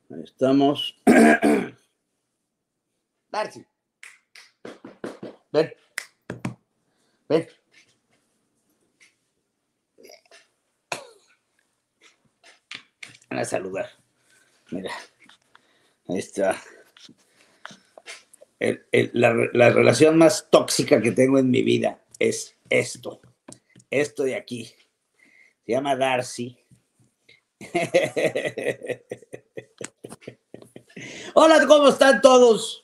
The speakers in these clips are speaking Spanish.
Ahí estamos. Darcy, ven, ven. Van a saludar. Mira, ahí está. La relación más tóxica que tengo en mi vida es esto. Esto de aquí. Se llama Darcy. Hola, ¿cómo están todos?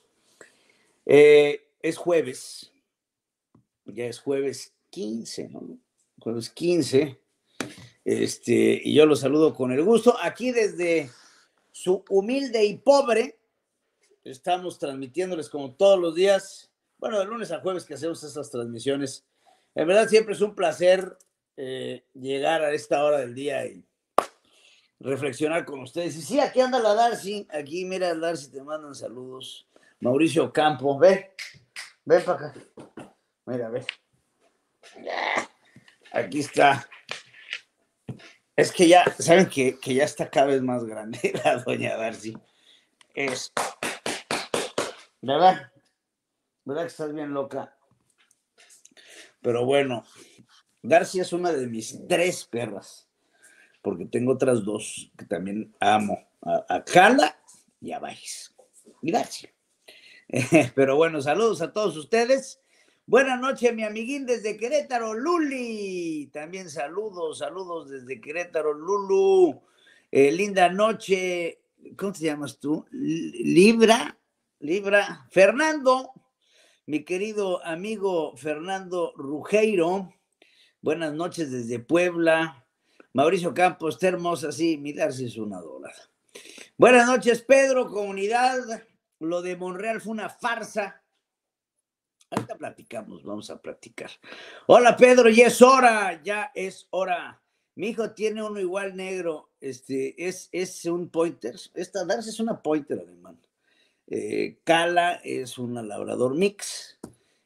Es jueves. Ya es jueves 15, ¿no? Jueves 15. Y yo los saludo con el gusto. Aquí desde su humilde y pobre, estamos transmitiéndoles como todos los días. Bueno, de lunes a jueves que hacemos estas transmisiones. En verdad siempre es un placer llegar a esta hora del día y reflexionar con ustedes. Y sí, aquí anda la Darcy. Aquí, mira, Darcy, te mandan saludos. Mauricio Campo, ven para acá. Mira, ve. Aquí está. Es que ya, ¿saben que ya está cada vez más grande la doña Darcy? Es, ¿verdad? ¿Verdad que estás bien loca? Pero bueno, Darcy es una de mis 3 perras, porque tengo otras 2 que también amo, a Carla y a Vice. Y Darcy. Pero bueno, saludos a todos ustedes. Buenas noches, mi amiguín desde Querétaro, Luli. También saludos desde Querétaro, Lulu. Linda noche. ¿Cómo te llamas tú? Libra. Fernando, mi querido amigo Fernando Rugeiro. Buenas noches desde Puebla. Mauricio Campos, está hermosa, sí, mi Darcy es una dorada. Buenas noches, Pedro, comunidad. Lo de Monreal fue una farsa. Ahorita platicamos, vamos a platicar. Hola, Pedro, ya es hora. Mi hijo tiene uno igual negro. Es un pointer. Esta Darcy es una pointer alemán. Kala es una labrador mix.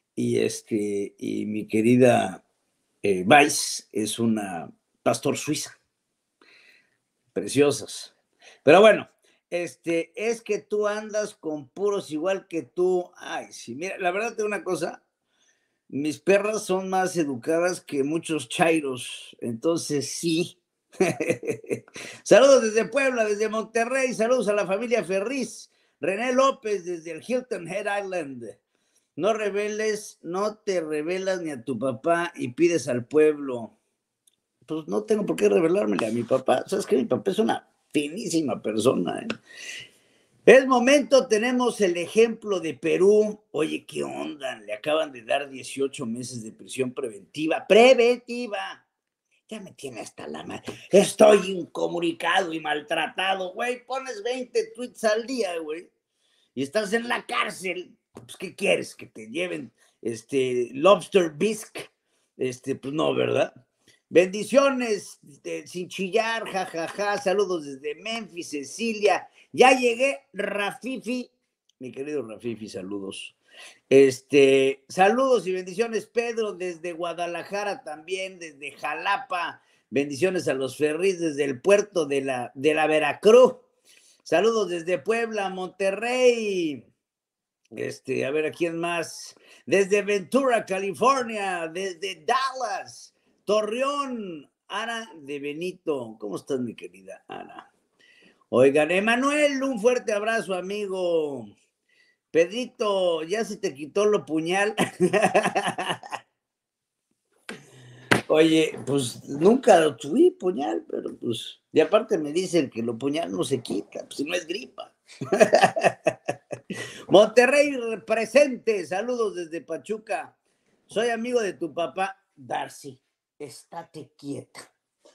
Y mi querida Vice es una pastor suiza. Preciosas. Pero bueno, es que tú andas con puros igual que tú. Ay, sí, mira, la verdad te digo una cosa, mis perras son más educadas que muchos chairos, entonces sí. Saludos desde Puebla, desde Monterrey, saludos a la familia Ferriz, René López desde el Hilton Head Island. No te revelas ni a tu papá y pides al pueblo. Pues no tengo por qué revelármele a mi papá. ¿Sabes qué? Mi papá es una finísima persona. Es momento, tenemos el ejemplo de Perú. Oye, ¿qué onda? Le acaban de dar 18 meses de prisión preventiva. ¡Preventiva! Ya me tiene hasta la madre. Estoy incomunicado y maltratado, güey. Pones 20 tweets al día, güey. Y estás en la cárcel. Pues, ¿qué quieres? ¿Que te lleven lobster bisque? Pues no, ¿verdad? Bendiciones, sin chillar, jajaja. Saludos desde Memphis, Cecilia. Ya llegué, Rafifi. Mi querido Rafifi, saludos. Saludos y bendiciones, Pedro, desde Guadalajara también, desde Jalapa. Bendiciones a los Ferris desde el puerto de la Veracruz. Saludos desde Puebla, Monterrey. A ver, ¿a quién más? Desde Ventura, California, desde Dallas, Torreón, Ana de Benito. ¿Cómo estás, mi querida Ana? Oigan, Emanuel, un fuerte abrazo, amigo. Pedrito, ¿ya se te quitó lo puñal? Oye, pues nunca lo tuve puñal, pero pues... Y aparte me dicen que lo puñal no se quita, pues si no es gripa. Monterrey presente, saludos desde Pachuca. Soy amigo de tu papá, Darcy. Estate quieta.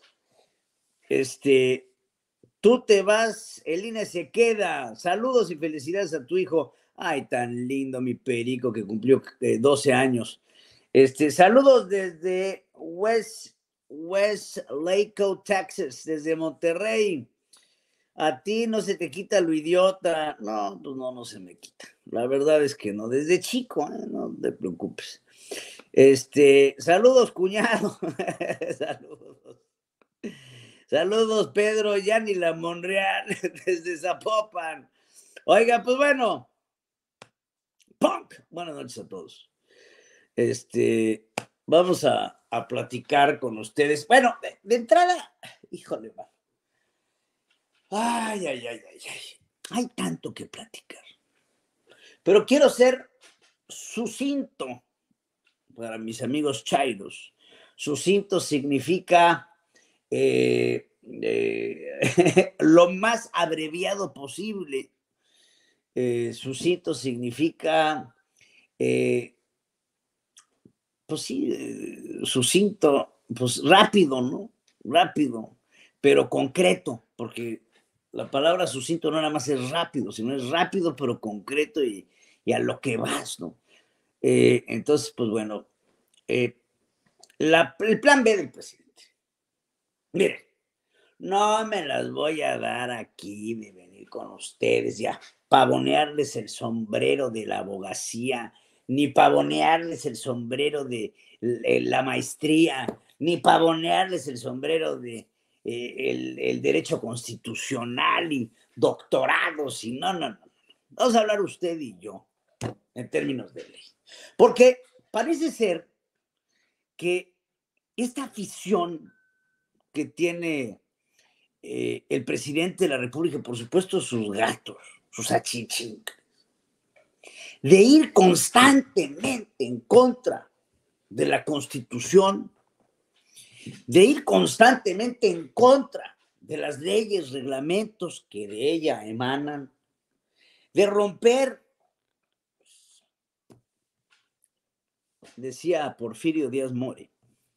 Tú te vas, el INE se queda. Saludos y felicidades a tu hijo. Ay, tan lindo mi perico que cumplió 12 años. Saludos desde Westlake, Texas, desde Monterrey. A ti no se te quita lo idiota. No, pues no se me quita. La verdad es que no. Desde chico, no te preocupes. Saludos, cuñado. Saludos. Saludos, Pedro, Yanila Monreal, desde Zapopan. Oiga, pues bueno, punk. Buenas noches a todos. Vamos a platicar con ustedes. Bueno, de entrada, híjole, man. Ay. Hay tanto que platicar. Pero quiero ser sucinto para mis amigos chairos. Sucinto significa lo más abreviado posible. Sucinto significa, pues sí, sucinto, pues rápido, ¿no? Rápido, pero concreto, porque la palabra sucinto no nada más es rápido, sino es rápido, pero concreto y a lo que vas, ¿no? Entonces, pues bueno, el plan B del presidente. Miren, no me las voy a dar aquí de venir con ustedes ya, pavonearles el sombrero de la abogacía, ni pavonearles el sombrero de la maestría, ni pavonearles el sombrero de el derecho constitucional y doctorados, y no. Vamos a hablar usted y yo en términos de ley. Porque parece ser que esta afición que tiene el presidente de la República, por supuesto, sus gatos, sus achichincas, de ir constantemente en contra de la Constitución, de ir constantemente en contra de las leyes, reglamentos que de ella emanan, de romper, decía Porfirio Díaz Mori,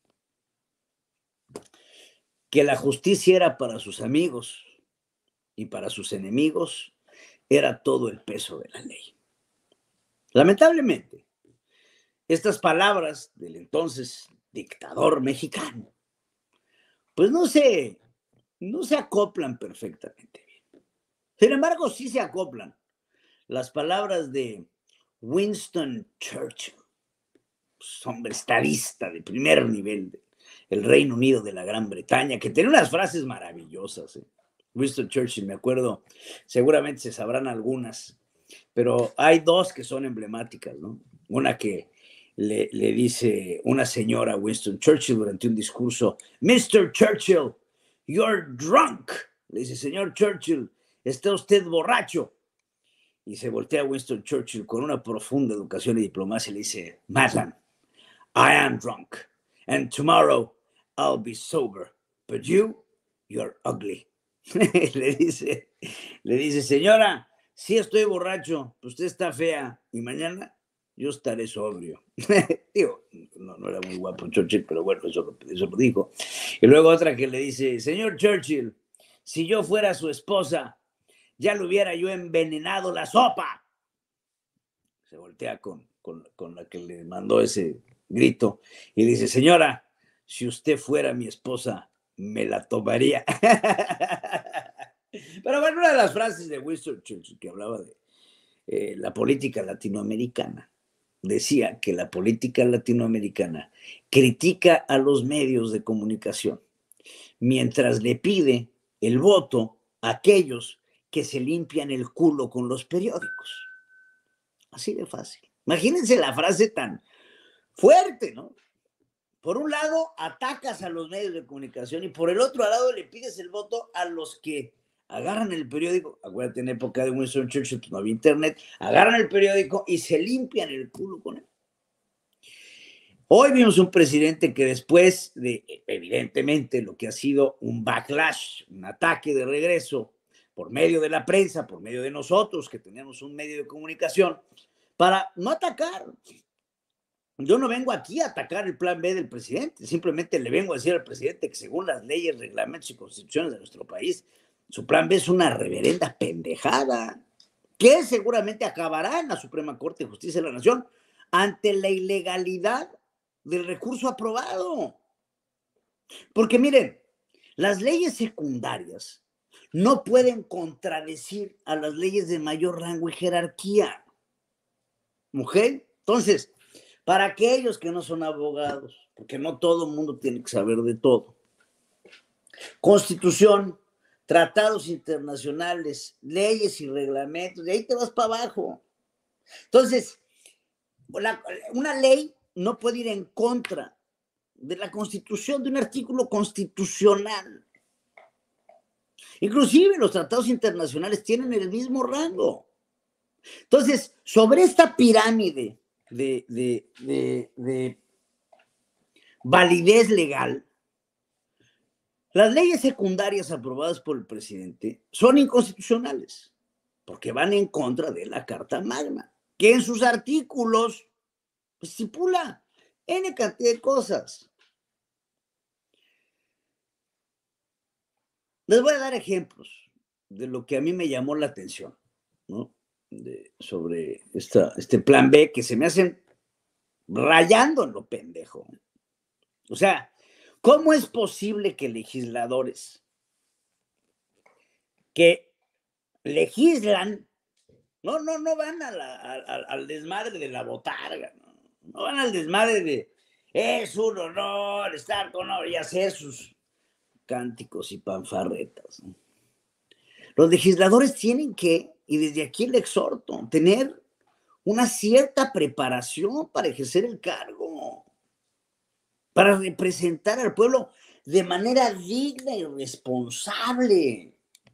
que la justicia era para sus amigos y para sus enemigos era todo el peso de la ley. Lamentablemente, estas palabras del entonces dictador mexicano, pues no se acoplan perfectamente bien. Sin embargo, sí se acoplan las palabras de Winston Churchill, hombre estadista de primer nivel del Reino Unido de la Gran Bretaña, que tiene unas frases maravillosas. Winston Churchill, me acuerdo, seguramente se sabrán algunas, pero hay dos que son emblemáticas, ¿no? Una que le dice una señora a Winston Churchill durante un discurso: Mr. Churchill, you're drunk. Le dice: señor Churchill, está usted borracho. Y se voltea a Winston Churchill con una profunda educación y diplomacia y le dice: Madam, I am drunk, and tomorrow I'll be sober, but you're ugly. le dice: señora, sí estoy borracho, usted está fea, y mañana yo estaré sobrio. Digo, no era muy guapo Churchill, pero bueno, eso lo dijo. Y luego otra que le dice: señor Churchill, si yo fuera su esposa, ya le hubiera yo envenenado la sopa. Se voltea con la que le mandó ese grito y le dice: señora, si usted fuera mi esposa, me la tomaría. Pero bueno, una de las frases de Winston Churchill que hablaba de la política latinoamericana, decía que la política latinoamericana critica a los medios de comunicación mientras le pide el voto a aquellos que se limpian el culo con los periódicos. Así de fácil. Imagínense la frase tan fuerte, ¿no? Por un lado, atacas a los medios de comunicación y por el otro lado le pides el voto a los que agarran el periódico. Acuérdate, en época de Winston Churchill pues no había internet. Agarran el periódico y se limpian el culo con él. Hoy vimos un presidente que después de, evidentemente, lo que ha sido un backlash, un ataque de regreso por medio de la prensa, por medio de nosotros, que teníamos un medio de comunicación, para no atacar. Yo no vengo aquí a atacar el plan B del presidente, simplemente le vengo a decir al presidente que según las leyes, reglamentos y constituciones de nuestro país, su plan B es una reverenda pendejada, que seguramente acabará en la Suprema Corte de Justicia de la Nación ante la ilegalidad del recurso aprobado. Porque miren, las leyes secundarias no pueden contradecir a las leyes de mayor rango y jerarquía. ¿Ok? Entonces, para aquellos que no son abogados, porque no todo el mundo tiene que saber de todo, Constitución, tratados internacionales, leyes y reglamentos, de ahí te vas para abajo. Entonces, una ley no puede ir en contra de la Constitución, de un artículo constitucional. Inclusive los tratados internacionales tienen el mismo rango. Entonces, sobre esta pirámide de validez legal, las leyes secundarias aprobadas por el presidente son inconstitucionales, porque van en contra de la Carta Magna, que en sus artículos estipula N cantidad de cosas. Les voy a dar ejemplos de lo que a mí me llamó la atención, ¿no? Sobre este plan B, que se me hacen rayando en lo pendejo. O sea, ¿cómo es posible que legisladores que legislan no van al desmadre de la botarga, no van al desmadre de es un honor estar con y hacer sus cánticos y panfarretas, ¿no? Los legisladores tienen que, y desde aquí le exhorto, tener una cierta preparación para ejercer el cargo, para representar al pueblo de manera digna y responsable.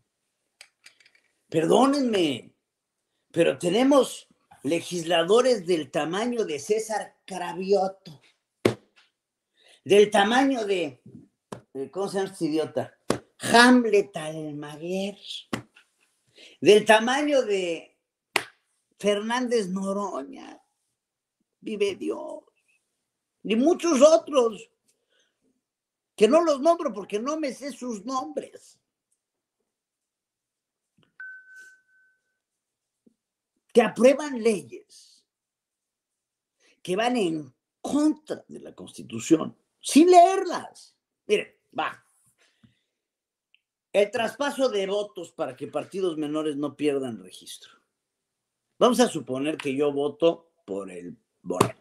Perdónenme, pero tenemos legisladores del tamaño de César Cravioto, del tamaño de ¿cómo se llama este idiota? Hamlet Almaguer, del tamaño de Fernández Noroña, vive Dios, y muchos otros que no los nombro porque no me sé sus nombres, que aprueban leyes que van en contra de la Constitución, sin leerlas. Miren, va. El traspaso de votos para que partidos menores no pierdan registro. Vamos a suponer que yo voto por el Moreno,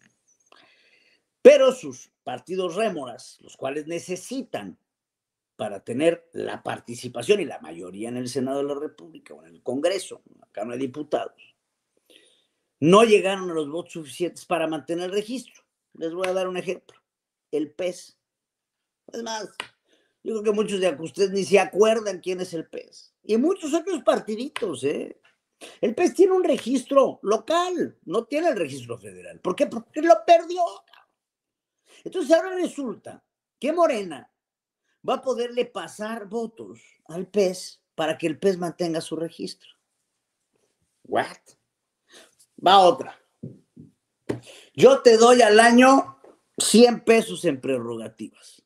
pero sus partidos rémoras, los cuales necesitan para tener la participación y la mayoría en el Senado de la República o en el Congreso, en la Cámara de Diputados, no llegaron a los votos suficientes para mantener el registro. Les voy a dar un ejemplo. El PES. Es más, yo creo que muchos de ustedes ni se acuerdan quién es el PES. Y muchos otros partiditos, ¿eh? El PES tiene un registro local, no tiene el registro federal. ¿Por qué? Porque lo perdió. Entonces ahora resulta que Morena va a poderle pasar votos al PES para que el PES mantenga su registro. ¿What? Va otra. Yo te doy al año 100 pesos en prerrogativas.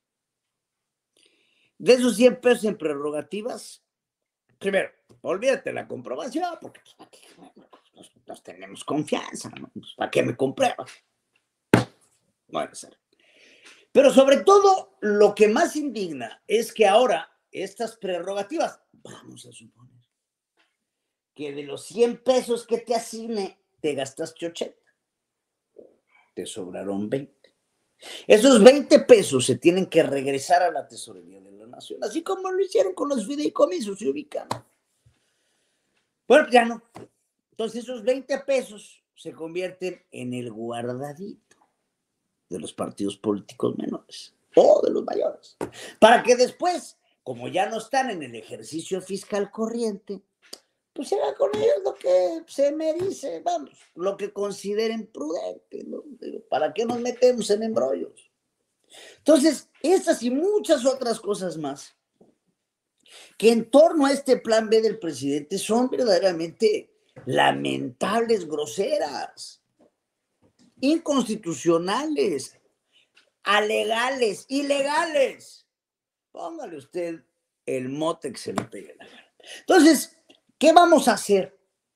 De esos 100 pesos en prerrogativas, primero, olvídate la comprobación, porque nos tenemos confianza, ¿no? Pues, ¿para qué me compruebas? Bueno, pero sobre todo, lo que más indigna es que ahora estas prerrogativas, vamos a suponer que de los 100 pesos que te asigne, te gastaste 80, te sobraron 20. Esos 20 pesos se tienen que regresar a la tesorería de la nación, así como lo hicieron con los fideicomisos, se ubican. Bueno, ya no. Entonces esos 20 pesos se convierten en el guardadito de los partidos políticos menores o de los mayores, para que después, como ya no están en el ejercicio fiscal corriente, pues se haga con ellos lo que se me dice, vamos, lo que consideren prudente, ¿no? ¿Para qué nos metemos en embrollos? Entonces, estas y muchas otras cosas más que en torno a este plan B del presidente son verdaderamente lamentables, groseras, inconstitucionales, alegales, ilegales. Póngale usted el mote que se le pegue la gana. Entonces, ¿qué vamos a hacer?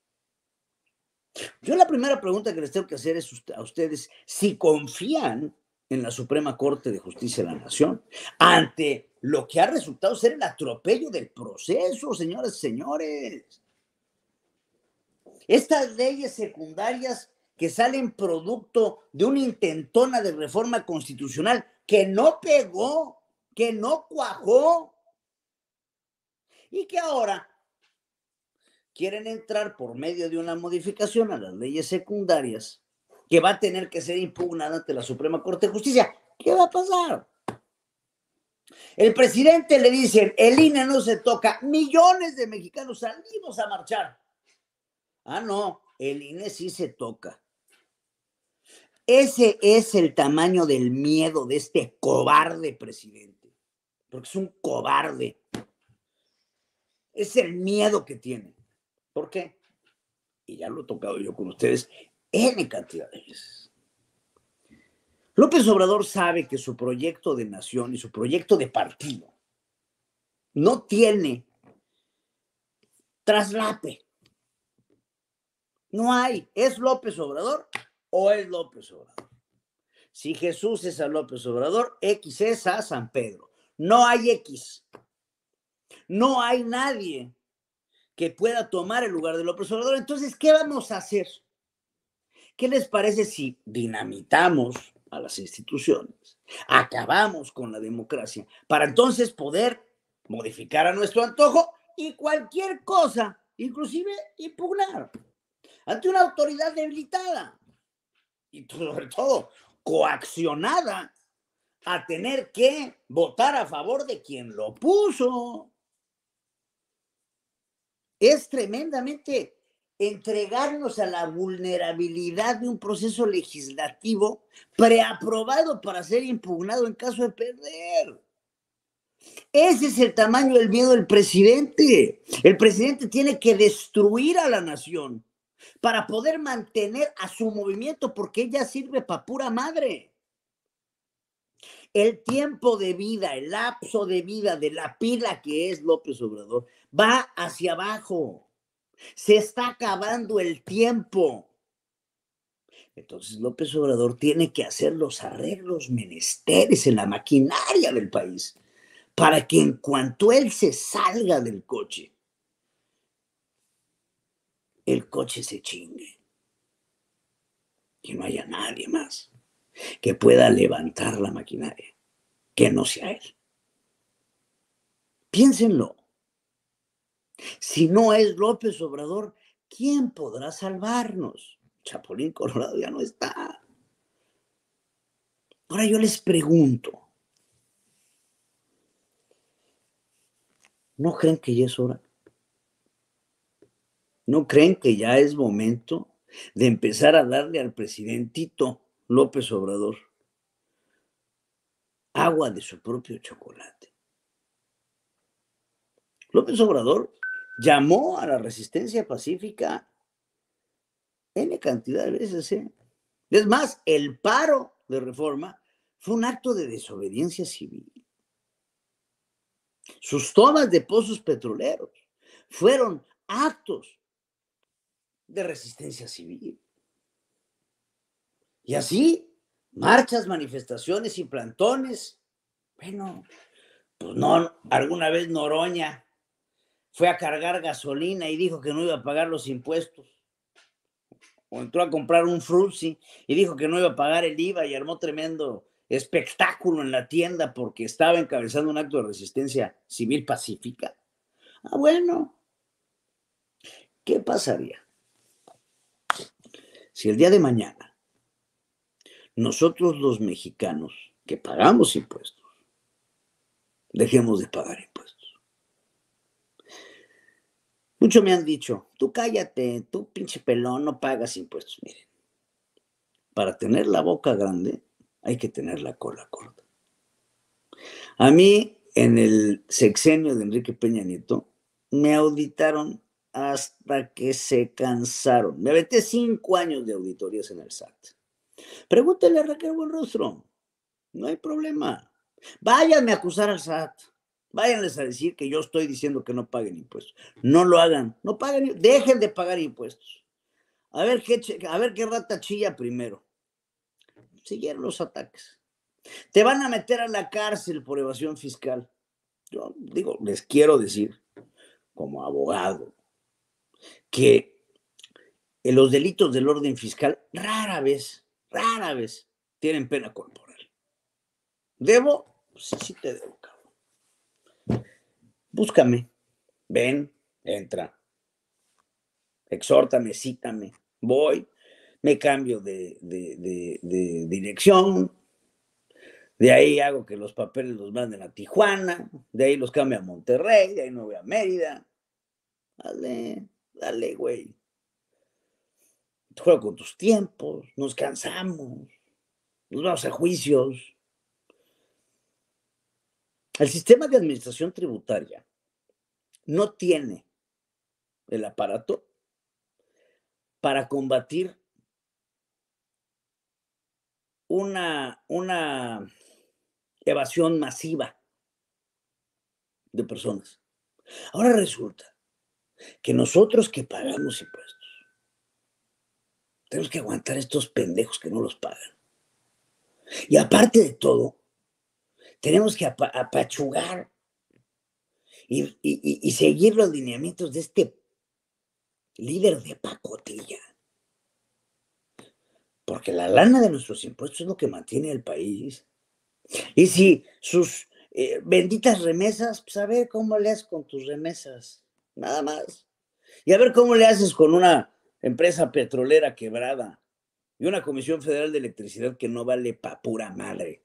Yo la primera pregunta que les tengo que hacer es a ustedes si confían en la Suprema Corte de Justicia de la Nación ante lo que ha resultado ser el atropello del proceso, señoras y señores. Estas leyes secundarias que salen producto de una intentona de reforma constitucional que no pegó, que no cuajó, y que ahora quieren entrar por medio de una modificación a las leyes secundarias que va a tener que ser impugnada ante la Suprema Corte de Justicia. ¿Qué va a pasar? El presidente le dice, el INE no se toca, millones de mexicanos salimos a marchar. Ah, no, el INE sí se toca. Ese es el tamaño del miedo de este cobarde presidente, porque es un cobarde. Es el miedo que tiene. ¿Por qué? Y ya lo he tocado yo con ustedes N cantidad de veces. López Obrador sabe que su proyecto de nación y su proyecto de partido no tiene traslape. No hay. ¿Es López Obrador o es López Obrador? Si Jesús es a López Obrador, X es a San Pedro. No hay X. No hay nadie que pueda tomar el lugar de López Obrador. Entonces, ¿qué vamos a hacer? ¿Qué les parece si dinamitamos a las instituciones, acabamos con la democracia, para entonces poder modificar a nuestro antojo y cualquier cosa, inclusive impugnar ante una autoridad debilitada y sobre todo coaccionada a tener que votar a favor de quien lo puso? Es tremendamente entregarnos a la vulnerabilidad de un proceso legislativo preaprobado para ser impugnado en caso de perder. Ese es el tamaño del miedo del presidente. El presidente tiene que destruir a la nación para poder mantener a su movimiento, porque ella sirve para pura madre. El tiempo de vida, el lapso de vida de la pila que es López Obrador va hacia abajo. Se está acabando el tiempo. Entonces López Obrador tiene que hacer los arreglos menesteres en la maquinaria del país para que en cuanto él se salga del coche, el coche se chingue. Que no haya nadie más que pueda levantar la maquinaria, que no sea él. Piénsenlo. Si no es López Obrador, ¿quién podrá salvarnos? Chapulín Colorado ya no está. Ahora yo les pregunto, ¿no creen que ya es hora? ¿No creen que ya es momento de empezar a darle al presidentito López Obrador agua de su propio chocolate? López Obrador llamó a la resistencia pacífica N cantidad de veces, ¿eh? Es más, el paro de Reforma fue un acto de desobediencia civil. Sus tomas de pozos petroleros fueron actos de resistencia civil. Y así, marchas, manifestaciones y plantones. Bueno, pues no, alguna vez Noroña fue a cargar gasolina y dijo que no iba a pagar los impuestos. O entró a comprar un Fruitsy y dijo que no iba a pagar el IVA y armó tremendo espectáculo en la tienda porque estaba encabezando un acto de resistencia civil pacífica. Ah, bueno, ¿qué pasaría si el día de mañana nosotros los mexicanos que pagamos impuestos dejemos de pagar impuestos? Muchos me han dicho, tú cállate, tú pinche pelón, no pagas impuestos. Miren, para tener la boca grande hay que tener la cola corta. A mí, en el sexenio de Enrique Peña Nieto, me auditaron hasta que se cansaron. Me aventé 5 años de auditorías en el SAT. Pregúntale a Raquel Buenrostro, no hay problema. Váyanme a acusar al SAT. Váyanles a decir que yo estoy diciendo que no paguen impuestos. No lo hagan, no paguen, dejen de pagar impuestos. A ver qué rata chilla primero. Siguieron los ataques. Te van a meter a la cárcel por evasión fiscal. Yo digo, les quiero decir, como abogado, que en los delitos del orden fiscal rara vez tienen pena corporal. ¿Debo? Sí, sí te debo, cabrón. Búscame. ven, entra, exhórtame, cítame, voy, me cambio de dirección, de ahí hago que los papeles los manden a Tijuana, de ahí los cambio a Monterrey, de ahí me voy a Mérida. Dale, dale, güey. Juega con tus tiempos, nos cansamos, nos vamos a juicios. El sistema de administración tributaria no tiene el aparato para combatir una evasión masiva de personas. Ahora resulta que nosotros que pagamos impuestos, tenemos que aguantar a estos pendejos que no los pagan. Y aparte de todo, tenemos que apachugar y seguir los lineamientos de este líder de pacotilla. Porque la lana de nuestros impuestos es lo que mantiene al país. Y si sus benditas remesas, pues a ver cómo le haces con tus remesas, nada más. Y a ver cómo le haces con una empresa petrolera quebrada y una Comisión Federal de Electricidad que no vale pa' pura madre.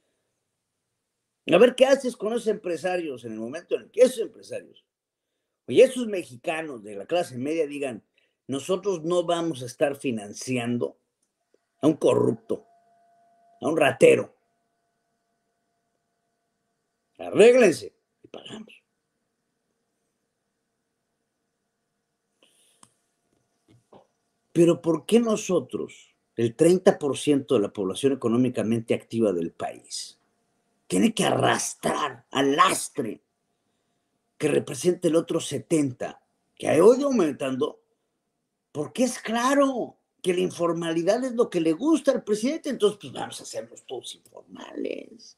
A ver qué haces con esos empresarios en el momento en el que esos empresarios, oye, esos mexicanos de la clase media digan, nosotros no vamos a estar financiando a un corrupto, a un ratero. Arréglense y pagamos. Pero ¿por qué nosotros, el 30% de la población económicamente activa del país, tiene que arrastrar al lastre que representa el otro 70%, que ha ido aumentando? Porque es claro que la informalidad es lo que le gusta al presidente, entonces pues vamos a hacerlos todos informales.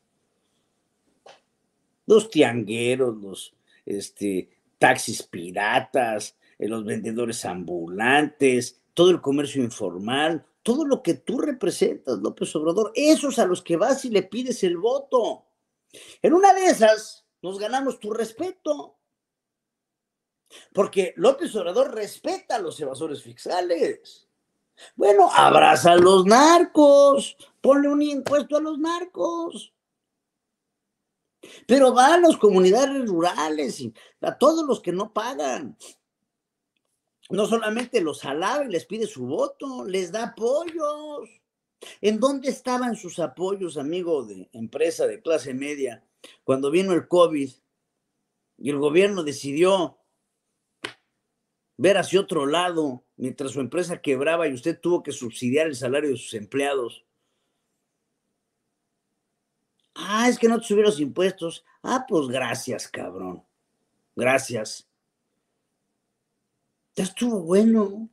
Los tiangueros, los taxis piratas, los vendedores ambulantes, todo el comercio informal, todo lo que tú representas, López Obrador, esos a los que vas y le pides el voto. En una de esas nos ganamos tu respeto, porque López Obrador respeta a los evasores fiscales. Bueno, abraza a los narcos, ponle un impuesto a los narcos. Pero va a las comunidades rurales y a todos los que no pagan. No solamente los alaba y les pide su voto, les da apoyos. ¿En dónde estaban sus apoyos, amigo de empresa de clase media, cuando vino el COVID y el gobierno decidió ver hacia otro lado mientras su empresa quebraba y usted tuvo que subsidiar el salario de sus empleados? Ah, es que no te subieron los impuestos. Ah, pues gracias, cabrón. Gracias. Ya estuvo bueno.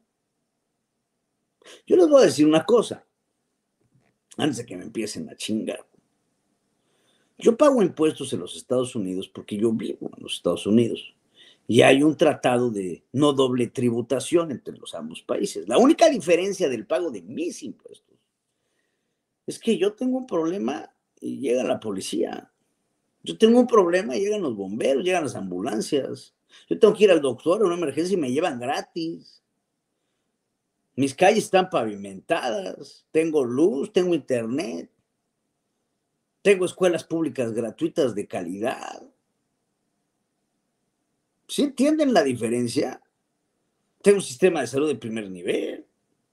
Yo les voy a decir una cosa, antes de que me empiecen a chingar. Yo pago impuestos en los Estados Unidos porque yo vivo en los Estados Unidos. Y hay un tratado de no doble tributación entre los ambos países. La única diferencia del pago de mis impuestos es que yo tengo un problema y llega la policía. Yo tengo un problema y llegan los bomberos, llegan las ambulancias. Yo tengo que ir al doctor a una emergencia y me llevan gratis. Mis calles están pavimentadas, tengo luz, tengo internet, tengo escuelas públicas gratuitas de calidad. ¿Sí entienden la diferencia? Tengo un sistema de salud de primer nivel.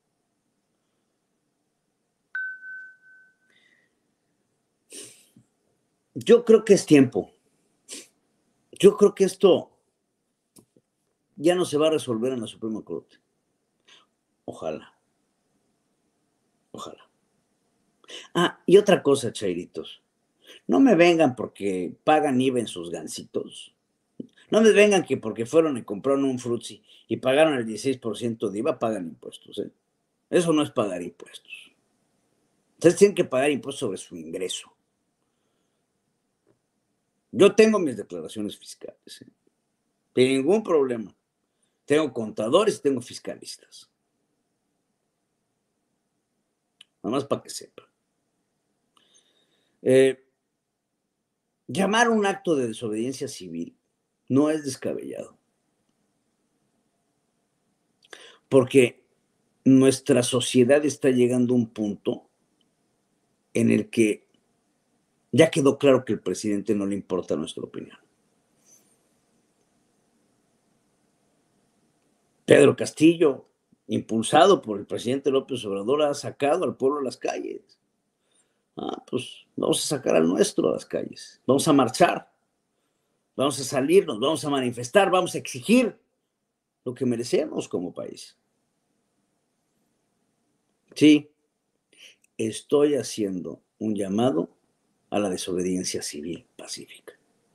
Yo creo que es tiempo. Yo creo que esto ya no se va a resolver en la Suprema Corte. Ojalá. Ojalá. Ah, y otra cosa, chairitos. No me vengan porque pagan IVA en sus gansitos. No me vengan que porque fueron y compraron un frutzi y pagaron el 16% de IVA, pagan impuestos. ¿Eh? Eso no es pagar impuestos. Ustedes tienen que pagar impuestos sobre su ingreso. Yo tengo mis declaraciones fiscales. ¿Eh? Sin ningún problema. Tengo contadores y tengo fiscalistas. Nada más para que sepan. Llamar a un acto de desobediencia civil no es descabellado. porque nuestra sociedad está llegando a un punto en el que ya quedó claro que al presidente no le importa nuestra opinión. Pedro Castillo, impulsado por el presidente López Obrador, ha sacado al pueblo a las calles. Pues vamos a sacar al nuestro a las calles, vamos a marchar, vamos a salirnos, vamos a manifestar, vamos a exigir lo que merecemos como país. Sí, estoy haciendo un llamado a la desobediencia civil pacífica.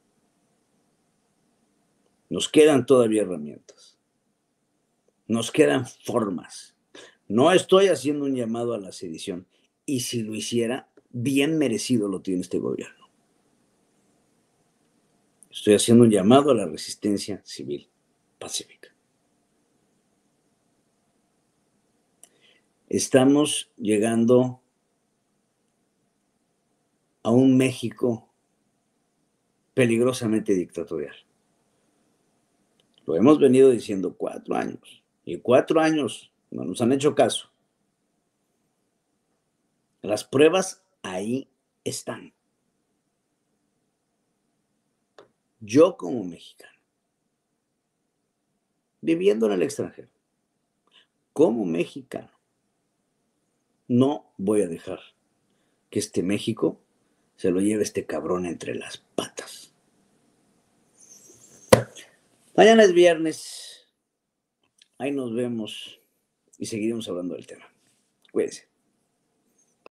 Nos quedan todavía herramientas, nos quedan formas. No estoy haciendo un llamado a la sedición, y si lo hiciera, bien merecido lo tiene este gobierno. Estoy haciendo un llamado a la resistencia civil pacífica. Estamos llegando a un México peligrosamente dictatorial. Lo hemos venido diciendo 4 años, y 4 años no nos han hecho caso. Las pruebas ahí están. Yo como mexicano, viviendo en el extranjero, como mexicano, no voy a dejar que este México se lo lleve este cabrón entre las patas. Mañana es viernes. Ahí nos vemos y seguiremos hablando del tema. Cuídense.